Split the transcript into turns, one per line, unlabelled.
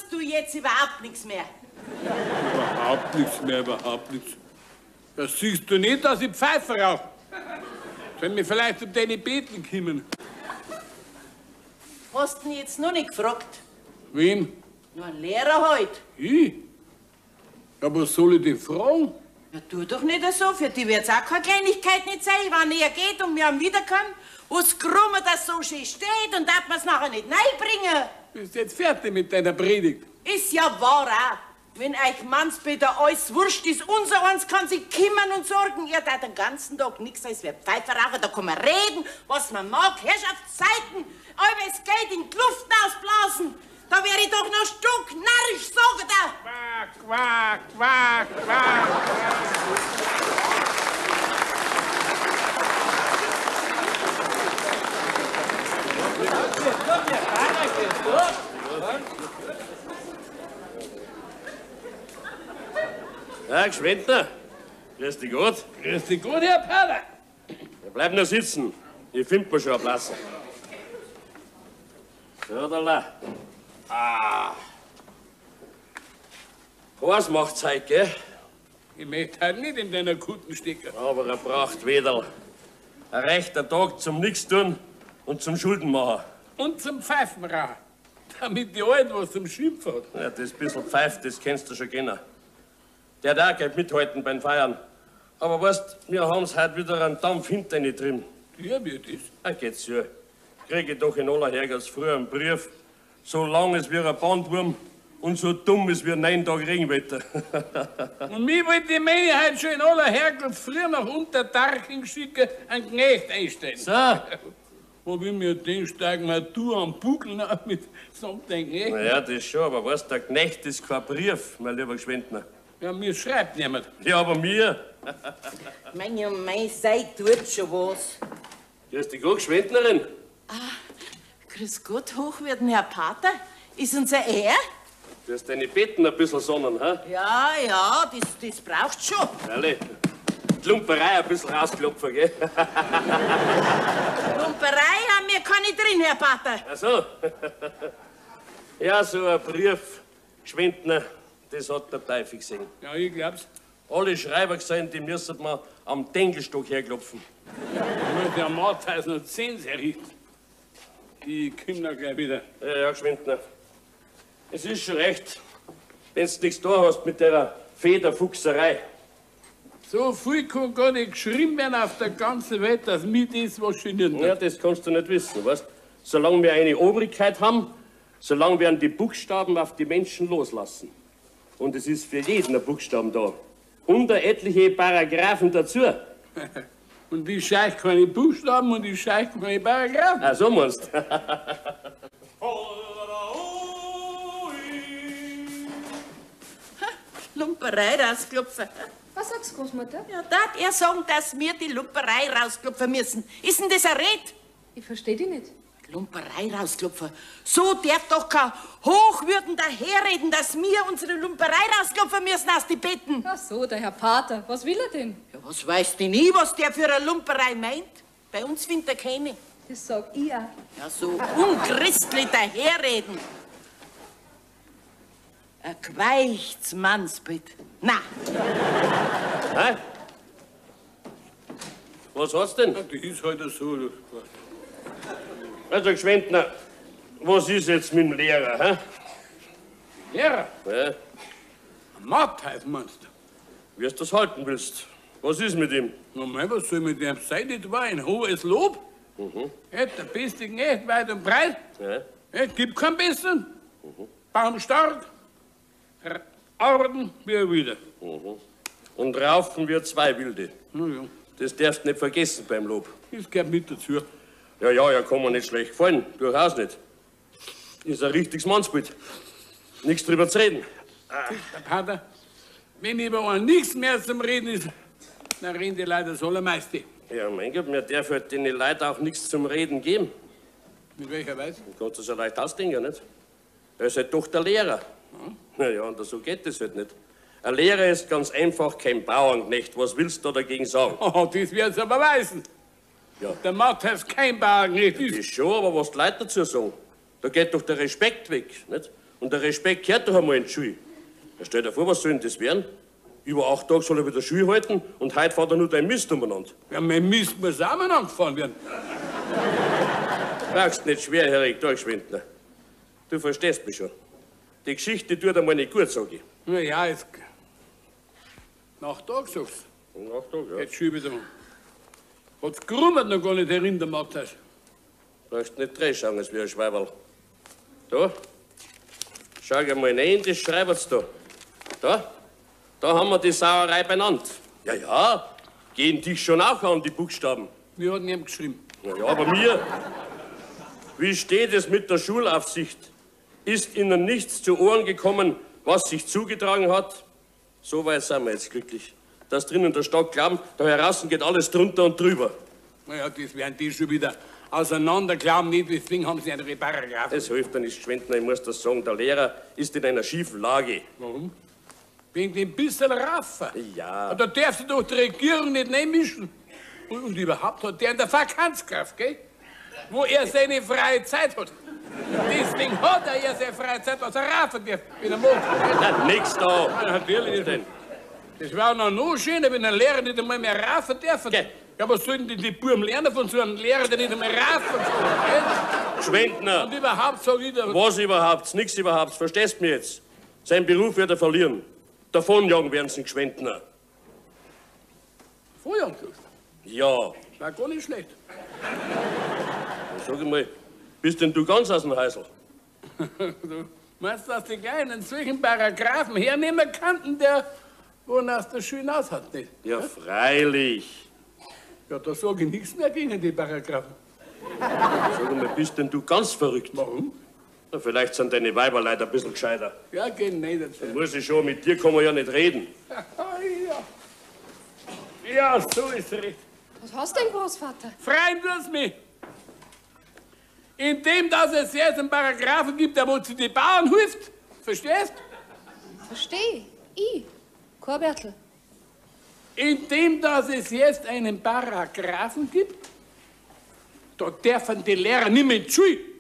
tust du jetzt überhaupt nichts mehr.
Überhaupt nichts mehr, überhaupt nichts. Das siehst du nicht, dass ich Pfeife rauche. Sollen wir vielleicht um deine Beten kommen?
Hast du ihn jetzt noch nicht gefragt?
Wen?
Nur ein Lehrer halt.
Ich? Ja, was soll ich denn fragen?
Ja, tu doch nicht so. Für die wird's auch keine Kleinigkeit nicht sein. Wenn er geht und wir haben wiederkommen, was Krummer das so schön steht und darf man's nachher nicht reinbringen.
Bist jetzt fertig mit deiner Predigt?
Ist ja wahr auch. Wenn euch Mannsbitter alles wurscht ist, unser eins kann sich kümmern und sorgen. Ihr da den ganzen Tag nichts als wir Pfeife rauchen, da kann man reden, was man mag. Herrschaftszeiten, aber es geht in die Luft ausblasen. Da wäre ich doch noch stucknarrisch, sag da.
Quack, quack, quack, quack.
Ja, Gschwendner. Grüß dich Gott.
Grüß dich gut, Herr Pater.
Ja, bleib nur sitzen. Ich find mir schon einen Platz. So, da la. Ah. Was macht's heute, gell?
Ich möchte halt nicht in deiner Kutten stecken.
Aber er braucht Wedel. Ein rechter Tag zum Nichtstun und zum Schuldenmachen.
Und zum Pfeifenrauchen. Damit die Alten was zum Schimpfen hat.
Ja, das bisschen Pfeift, das kennst du schon kennen. Der darf gleich mithalten beim Feiern. Aber weißt, wir haben's heute wieder einen Dampf hinter ihnen drin.
Ja, wie das?
Ah, geht's ja. Kriege ich doch in aller Herrgotts früher einen Brief. So lang ist wie ein Bandwurm und so dumm ist wie 9 Tage Regenwetter.
Und mich wollte die Menge heute schon in aller Herkunft früher nach Unterdarching schicken, einen Knecht einstellen.
So.
Hab ich mir den steigen wir du am Buckel nach mit samt den Knecht.
Naja, das schon, aber weißt, der Knecht ist kein Brief, mein lieber Gschwendner.
Ja, mir schreibt niemand.
Ja, aber mir.
Mein sei tut schon was.
Grüß dich gut, Gschwendnerin.
Grüß Gott, hochwürden Herr Pater. Ist unser Er?
Du hast deine Betten ein bisschen sonnen, hä?
Ja, das braucht schon.
Ehrlich. Die Lumperei ein bisschen rausklopfen, gell?
Lumperei haben wir keine drin, Herr Pater.
Ach so. Ja, so ein Brief, Gschwendner, das hat der Teufel gesehen.
Ja, ich glaub's.
Alle Schreiber gesehen, die müssen wir am Denkelstock herklopfen.
Der Matthias noch 10 errichten. Ich komm da gleich wieder.
Ja, Gschwendner. Es ist schon recht, wenn du nichts da hast mit der Federfuchserei.
So viel kann gar nicht geschrieben werden auf der ganzen Welt, dass mich das was geniert.
Ja, das kannst du nicht wissen, weißt? Solange wir eine Obrigkeit haben, solange werden die Buchstaben auf die Menschen loslassen. Und es ist für jeden ein Buchstaben da. Und etliche Paragraphen dazu.
Und ich scheich keine Buchstaben und ich scheich keine Paragraphen.
Ah, so meinst du?
Lumperei rausklopfen.
Was sagst du, Großmutter?
Ja, darf er sagen, dass wir die Lumperei rausklopfen müssen. Ist denn das ein Red?
Ich verstehe dich nicht.
Lumperei rausklopfen. So darf doch kein Hochwürden daherreden, dass wir unsere Lumperei rausklopfen müssen aus die Betten.
Ach so, der Herr Pater. Was will er denn?
Ja, was weiß denn ich, was der für eine Lumperei meint? Bei uns findet er keine.
Das sag ich auch.
Ja, so unchristlich daherreden. Ein queichts Mannsbild. Na,
Hä? Was hast du denn?
Das ist halt so.
Also, Gschwendner, was ist jetzt mit dem Lehrer, hä?
Lehrer,
Ja,
Matthias meinst du?
wie du das halten willst. Was ist mit ihm?
Na mei, was soll mit dem sein? Das war ein hohes Lob. Der beste Knecht weit und breit.
Ja.
Es gibt keinen besseren. Baumstark. Arbeiten wir wieder.
Und raufen wir 2 Wilde.
Na ja,
Das darfst du nicht vergessen beim Lob.
das gehört mit dazu.
Ja, kann mir nicht schlecht gefallen. Durchaus nicht. Ist ein richtiges Mannsbild. Nichts drüber zu reden.
Der Pater, wenn über einen nichts mehr zum Reden ist, dann reden die Leute das Allermeiste.
Ja, mein Gott, mir darf halt den Leuten auch nichts zum Reden geben.
Mit welcher Weise?
Du kannst das ja leicht ausdenken, nicht? Er ist halt doch der Lehrer. Na ja, und so geht das halt nicht. Ein Lehrer ist ganz einfach kein Bauernknecht. Was willst du dagegen sagen?
Oh, das wird's aber weisen.
Ja.
Der Matthias ist kein Bauernknecht.
Das ist schon, aber was die Leute dazu sagen? Da geht doch der Respekt weg, nicht? Und der Respekt gehört doch einmal in die Schule. Stell dir vor, was soll denn das werden? Über 8 Tage soll er wieder Schule halten und heute fährt er nur dein Mist umeinander.
Ja, mein Mist muss auch mal angefahren werden.
Brauchst nicht schwerhörig durchschwindner. Du verstehst mich schon. Die Geschichte tut einmal nicht gut, sag ich.
Na ja, jetzt. Nach Tag sagst
Nach Tag,
du.
ja.
Jetzt schiebe ich mal. Hat's gerummert noch gar nicht herin, der Matthias.
Brauchst nicht reinschauen, als wie ein Schweiberl. Da. Schau dir mal rein in das Schreibert's da. Da haben wir die Sauerei benannt. Ja, ja. Gehen dich schon auch an, die Buchstaben.
Wir hatten ihm geschrieben.
Na ja, aber mir. Wie steht es mit der Schulaufsicht? Ist Ihnen nichts zu Ohren gekommen, was sich zugetragen hat? So weit sind wir jetzt glücklich. Dass drinnen der Stock glauben, da heraus geht alles drunter und drüber.
Naja, das werden die schon wieder auseinander glauben, nicht, deswegen haben sie andere Paragraphen.
Es hilft dann nicht, Schwendner, ich muss das sagen, der Lehrer ist in einer schiefen Lage.
Warum? Wegen dem bisschen Raffer.
Ja.
Da darf sich doch die Regierung nicht einmischen. Und überhaupt hat der in der Vakanzkraft, gell? Wo er seine freie Zeit hat. Deswegen hat er ja seine freie Zeit, dass er raffen darf, wenn er mag.
Na, nix da.
Ja, natürlich.
Was denn?
Das wäre noch schöner, wenn ein Lehrer nicht einmal mehr raffen darf.
Gell.
Ja, was sollen die Buben lernen von so einem Lehrer, der nicht einmal raffen soll?
Schwendner.
Und überhaupt sag ich da.
Was überhaupt? Nix überhaupt. Verstehst du mich jetzt? Sein Beruf wird er verlieren. Davonjagen werden sie Schwendner.
Vorjahr,
Ja.
war gar nicht schlecht.
Sag ich mal, bist denn du ganz aus dem Häusl?
Du meinst, dass die Kleinen solchen Paragraphen hernehmen könnten, der wonach der schön aus hat, nicht?
Ja, freilich.
Ja, da sage ich nichts mehr gegen die Paragraphen.
Sag mal, bist denn du ganz verrückt?
Warum?
Na, vielleicht sind deine Weiber leider ein bisschen gescheiter.
Ja, geht nicht dazu.
Muss ich schon, mit dir kann man ja nicht reden.
Ja, so ist recht.
Was hast du denn, Großvater?
Freuen wir's mich. Indem, dass es jetzt einen Paragraphen gibt, der wohl zu den Bauern hilft. Verstehst?
Versteh. Ich. Kein Bertel.
Indem, dass es jetzt einen Paragraphen gibt, da dürfen die Lehrer nicht mehr in die Schule.